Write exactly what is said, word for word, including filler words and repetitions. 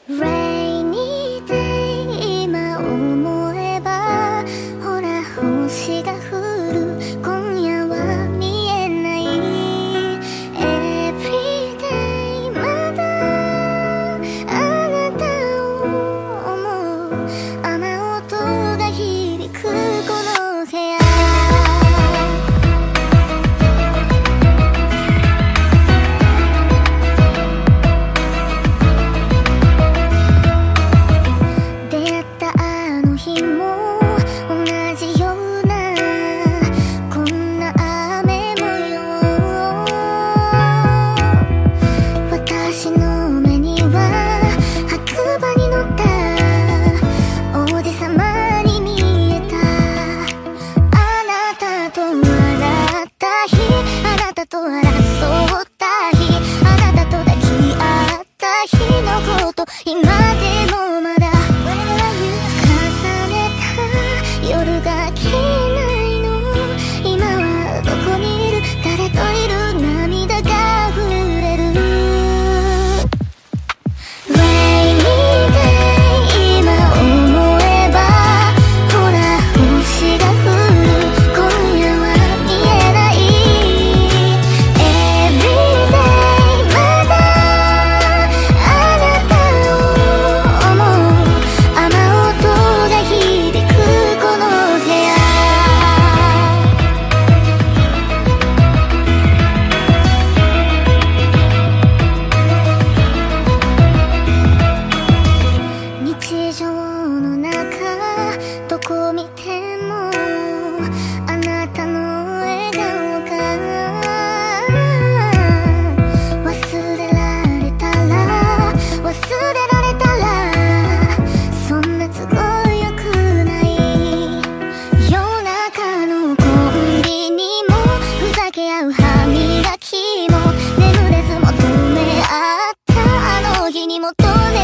Rainy day 今思えばほら星が降る今夜は見えない Everyday まだあなたを思う雨音が響くこの部屋と争った日あなたと抱き合った日のこと今でもまだ重ねた夜が消えないの今はどこにいる誰といる涙が溢れる Rainy day 今思えばほら星が降る今夜は見えないどこ見てもあなたの笑顔が忘れられたら忘れられたらそんな都合よくない夜中のコンビニもふざけ合う歯磨きも眠れず求め合ったあの日に求め